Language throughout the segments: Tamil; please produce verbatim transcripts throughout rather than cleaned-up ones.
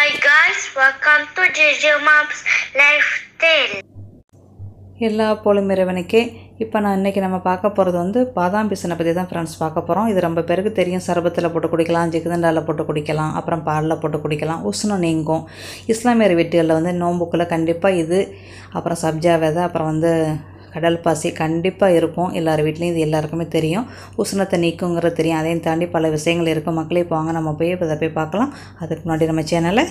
Hi guys, welcome to Gigi Mom's Lifestyle. எல்லா போலும் இறைவனுக்கே. இப்போ நான் இன்றைக்கி நம்ம பார்க்க போகிறது வந்து பாதாம் பிசினை பற்றி தான் ஃப்ரெண்ட்ஸ் பார்க்க போகிறோம். இது ரொம்ப பேருக்கு தெரியும். சர்பத்தில் போட்டு குடிக்கலாம், ஜிகுதண்டாவில் போட்டு குடிக்கலாம், அப்புறம் பாலில் போட்டு குடிக்கலாம். உஷ்ணம் நீங்கும். இஸ்லாமியர் வீட்டுகளில் வந்து நோம்புக்குள்ளே கண்டிப்பாக இது, அப்புறம் சப்ஜா விதை, அப்புறம் வந்து கடல் பாசி கண்டிப்பாக இருக்கும். எல்லார் வீட்லேயும் இது எல்லாருக்குமே தெரியும். உஷ்ணத்தை நீக்குங்கிறது தெரியும். அதையும் தாண்டி பல விஷயங்கள் இருக்கும். மக்களே இப்போ வாங்க நம்ம போய் இதை போய் பார்க்கலாம். அதுக்கு முன்னாடி நம்ம சேனலை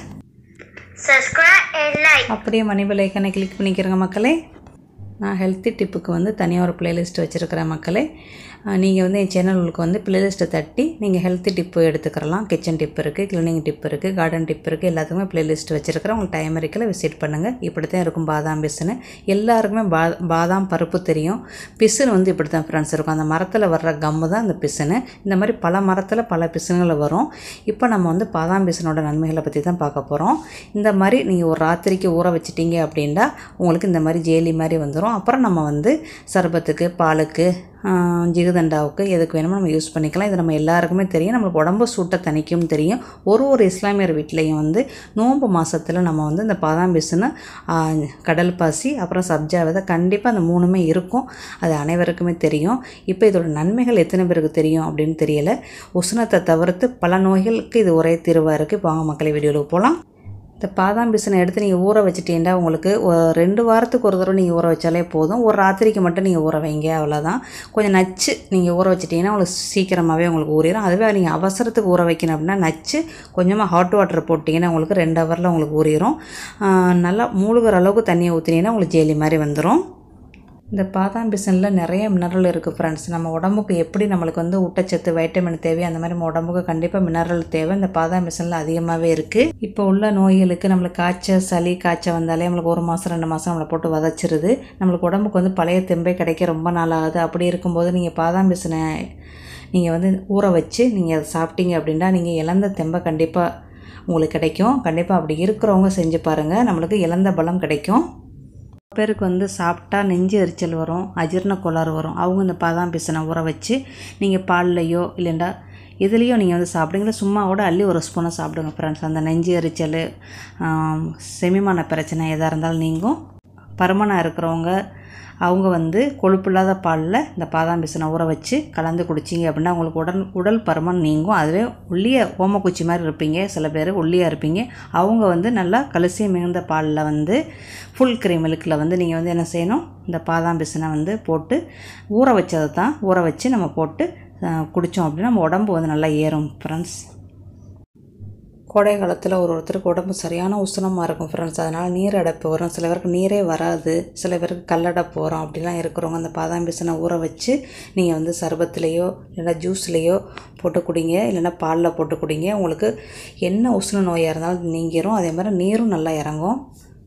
Subscribe and like. அப்படியே மணி பெல் ஐக்கனை கிளிக் பண்ணிக்கிறங்க மக்களே. நான் ஹெல்த்தி டிப்புக்கு வந்து தனியாக ஒரு ப்ளேலிஸ்ட் வச்சுருக்கிறேன் மக்களே. நீங்கள் வந்து என் சேனலுக்கு வந்து ப்ளேலிஸ்ட்டை தட்டி நீங்கள் ஹெல்த்தி டிப்பு எடுத்துக்கிறலாம். கிச்சன் டிப் இருக்குது, க்ளீனிங் டிப் இருக்குது, கார்டன் டிப் இருக்குது, எல்லாத்துக்குமே ப்ளேலிஸ்ட் வச்சுருக்கிறேன். உங்களுக்கு டைம் இருக்கல விசிட் பண்ணுங்கள். இப்படி தான் இருக்கும் பாதாம் பிசுன்னு. எல்லாருக்குமே பா பாதாம் பருப்பு தெரியும். பிசுன்னு வந்து இப்படி தான் ஃப்ரெண்ட்ஸ் இருக்கும். அந்த மரத்தில் வர்ற கம்மு தான் அந்த பிசுன்னு. இந்த மாதிரி பல மரத்தில் பல பிசுன்களை வரும். இப்போ நம்ம வந்து பாதாம் பிசுனோட நன்மைகளை பற்றி தான் பார்க்க போகிறோம். இந்த மாதிரி நீங்கள் ஒரு ராத்திரிக்கு ஊற வச்சிட்டிங்க அப்படின்னா உங்களுக்கு இந்த மாதிரி ஜேலி மாதிரி வந்துடும். அப்புறம் நம்ம வந்து சர்பத்துக்கு, பாலுக்கு, ஜிகுதண்டாவுக்கு எதுக்கு வேணுமோ நம்ம யூஸ் பண்ணிக்கலாம். இது நம்ம எல்லாருக்குமே தெரியும். நம்மளுக்கு உடம்பு சூட்டை தணிக்கும் தெரியும். ஒரு ஒரு இஸ்லாமியர் வீட்லேயும் வந்து நோன்பு மாதத்தில் நம்ம வந்து இந்த பாதாம் பிசுன்னு, கடல் பாசி, அப்புறம் சப்ஜா விதை கண்டிப்பாக அந்த மூணுமே இருக்கும். அது அனைவருக்குமே தெரியும். இப்போ இதோட நன்மைகள் எத்தனை பேருக்கு தெரியும் அப்படின்னு தெரியலை. உஷ்ணத்தை தவிர்த்து பல நோய்களுக்கு இது ஒரே தீர்வாக இருக்குது. இப்போ வாங்க மக்களை வீடியோவுக்கு போகலாம். இந்த பாதாம் பிசுனை எடுத்து நீங்கள் ஊற வச்சுட்டீங்கன்னா உங்களுக்கு ரெண்டு வாரத்துக்கு ஒரு தடவை நீங்கள் ஊற வச்சாலே போதும். ஒரு ராத்திரிக்கு மட்டும் நீங்கள் ஊற வைங்க, அவ்வளோதான். கொஞ்சம் நச்சு நீங்கள் ஊற வச்சிட்டிங்கன்னா உங்களுக்கு சீக்கிரமாகவே உங்களுக்கு ஊறிடும். அதுவே நீங்கள் அவசரத்துக்கு ஊற வைக்கணும் அப்படின்னா நச்சு கொஞ்சமாக ஹாட் வாட்டர் போட்டிங்கன்னா உங்களுக்கு ரெண்டு ஹவரில் உங்களுக்கு ஊறிடும். நல்லா மூழ்கிற அளவுக்கு தண்ணியை ஊற்றினீங்கன்னா உங்களுக்கு ஜேலி மாதிரி வந்துடும். இந்த பாதாம் பிசினில் நிறைய மினரல் இருக்குது ஃப்ரெண்ட்ஸ். நம்ம உடம்புக்கு எப்படி நம்மளுக்கு வந்து ஊட்டச்சத்து, வைட்டமின் தேவை, அந்த மாதிரி நம்ம உடம்புக்கு கண்டிப்பாக மினரல் தேவை இந்த பாதாம் பிசினில் அதிகமாகவே இருக்குது. இப்போ உள்ள நோய்களுக்கு நம்மளுக்கு காய்ச்சல், சளி, காய்ச்சல் வந்தாலே நம்மளுக்கு ஒரு மாதம் ரெண்டு மாதம் நம்மளை போட்டு வதச்சிருது. நம்மளுக்கு உடம்புக்கு வந்து பழைய தெம்பே கிடைக்க ரொம்ப நாள் ஆகுது. அப்படி இருக்கும்போது நீங்கள் பாதாம் பிசினை நீங்கள் வந்து ஊற வச்சு நீங்கள் அதை சாப்பிட்டீங்க அப்படின்னா நீங்கள் இழந்த தெம்பை கண்டிப்பாக உங்களுக்கு கிடைக்கும். கண்டிப்பாக அப்படி இருக்கிறவங்க செஞ்சு பாருங்கள். நம்மளுக்கு இழந்த பலம் கிடைக்கும். பேருக்கு வந்து சாப்பிட்டா நெஞ்சு எரிச்சல் வரும், அஜீரண கோளாறு வரும். அவங்க இந்த பாதாம் பிசினை ஊற வச்சு நீங்கள் பால்லையோ இல்லைண்டா இதுலேயோ நீங்கள் வந்து சாப்பிடுங்களா, சும்மா கூட அள்ளி ஒரு ஸ்பூனை சாப்பிடுங்க ஃப்ரெண்ட்ஸ். அந்த நெஞ்சு எரிச்சல், செமிமான பிரச்சனை எதாக இருந்தாலும் நீங்கும். பருமனாக இருக்கிறவங்க அவங்க வந்து கொழுப்பில்லாத பாலில் இந்த பாதாம் பிசினை ஊற வச்சு கலந்து குடிச்சிங்க அப்படின்னா உங்களுக்கு உடல் உடல் பருமன் நீங்கும். அதுவே ஒல்லிய ஓமக்குச்சி மாதிரி இருப்பீங்க, சில பேர் ஒல்லியாக இருப்பீங்க. அவங்க வந்து நல்லா கல்சியம் மிகுந்த பாலில் வந்து ஃபுல் க்ரீம் மில்கில் வந்து நீங்கள் வந்து என்ன செய்யணும், இந்த பாதாம் பிசினை வந்து போட்டு ஊற வச்சதை தான் ஊற வச்சு நம்ம போட்டு குடித்தோம் அப்படின்னா நம்ம உடம்பு வந்து நல்லா ஏறும் ஃப்ரெண்ட்ஸ். கோடை காலத்தில் ஒரு ஒருத்தருக்கு உடம்பு சரியான உஷ்ணமாக இருக்கும் ஃப்ரெண்ட்ஸ். அதனால் நீர் அடைப்பு வரும். சில பேருக்கு நீரே வராது, சில பேருக்கு கல்லடைப்பு வரும். அப்படிலாம் இருக்கிறவங்க அந்த பாதாம் பிசினை ஊற வச்சு நீங்கள் வந்து சர்பத்துலேயோ இல்லைன்னா ஜூஸ்லேயோ போட்டு குடிங்க, இல்லைன்னா பாலில் போட்டு குடிங்க. உங்களுக்கு என்ன உஷ்ண நோயாக இருந்தாலும் நீங்கிரும். அதே மாதிரி நீரும் நல்லா இறங்கும்.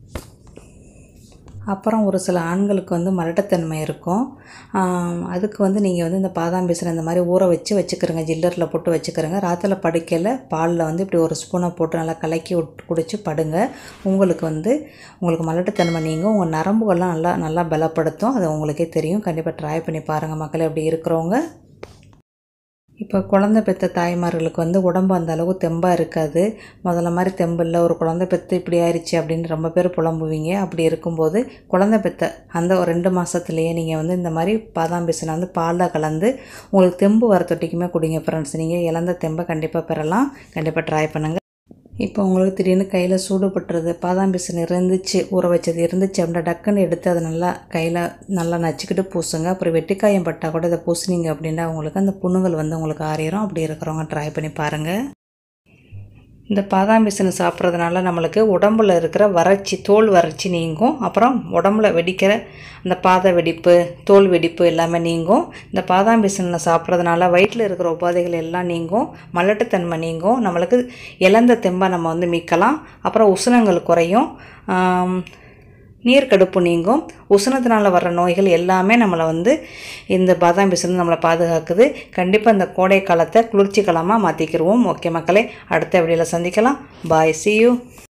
அப்புறம் ஒரு சில ஆண்களுக்கு வந்து மலட்டுத்தன்மை இருக்கும். அதுக்கு வந்து நீங்கள் வந்து இந்த பாதாம் பிசினை இந்த மாதிரி ஊற வச்சு வச்சுக்கிறங்க, ஜில்லரில் போட்டு வச்சுக்கிறங்க. ராத்திரில படுக்கையில் பாலில் வந்து இப்படி ஒரு ஸ்பூனை போட்டு நல்லா கலக்கி விட்டு குடிச்சு படுங்க. உங்களுக்கு வந்து உங்களுக்கு மலட்டுத்தன்மை நீங்கும். உங்கள் நரம்புகள்லாம் நல்லா நல்லா பலப்படுத்தும். அது உங்களுக்கே தெரியும். கண்டிப்பாக ட்ரை பண்ணி பாருங்கள் மக்கள். எப்படி இருக்கிறவங்க. இப்போ குழந்தை பெற்ற தாய்மார்களுக்கு வந்து உடம்பு அந்த அளவுக்கு தெம்பாக இருக்காது. முதல்ல மாதிரி தெம்பு இல்லை, ஒரு குழந்தை பெற்று இப்படி ஆயிடுச்சு அப்படின்னு ரொம்ப பேர் புலம்புவீங்க. அப்படி இருக்கும்போது குழந்தை பெற்ற அந்த ஒரு ரெண்டு மாதத்துலேயே நீங்கள் வந்து இந்த மாதிரி பாதாம் பிசினை வந்து பாலில் கலந்து உங்களுக்கு தெம்பு வர தொட்டிக்குமே குடிங்க ஃப்ரெண்ட்ஸ். நீங்கள் இழந்த தெம்பை கண்டிப்பாக பெறலாம். கண்டிப்பாக ட்ரை பண்ணுங்கள். இப்போ உங்களுக்கு திடீர்னு கையில் சூடுபட்டுறது, பாதாம் பிசின் இருந்துச்சு, ஊற வச்சது இருந்துச்சு அப்படின்னா டக்குன்னு எடுத்து அதை நல்லா கையில் நல்லா நச்சுக்கிட்டு பூசுங்க. அப்புறம் வெட்டிக்காயம் பட்டால் கூட இதை பூசுனீங்க அப்படின்னா உங்களுக்கு அந்த புண்ணுகள் வந்து உங்களுக்கு ஆறிடும். அப்படி இருக்கிறவங்க ட்ரை பண்ணி பாருங்கள். இந்த பாதாம் பிசினை சாப்பிட்றதுனால நம்மளுக்கு உடம்புல இருக்கிற வறட்சி, தோல் வறட்சி நீங்கும். அப்புறம் உடம்புல வெடிக்கிற அந்த பாத வெடிப்பு, தோல் வெடிப்பு எல்லாமே நீங்கும். இந்த பாதாம் பிசினை சாப்பிட்றதுனால வயிற்றில் இருக்கிற உபாதைகள் எல்லாம் நீங்கும். மலட்டுத்தன்மை நீங்கும். நம்மளுக்கு இழந்த தெம்பை நம்ம வந்து மீட்கலாம். அப்புறம் உஷ்ணங்கள் குறையும், நீர்க்கடுப்பு நீங்கும். உஷ்ணத்தினால் வர்ற நோய்கள் எல்லாமே நம்மளை வந்து இந்த பாதாம் பிசின் நம்மளை பாதுகாக்குது. கண்டிப்பாக இந்த கோடை காலத்தை குளிர்ச்சி காலமாக மாற்றிக்கிடுவோம். ஓகே மக்களே, அடுத்த வீடியோவில் சந்திக்கலாம். பாய், see you.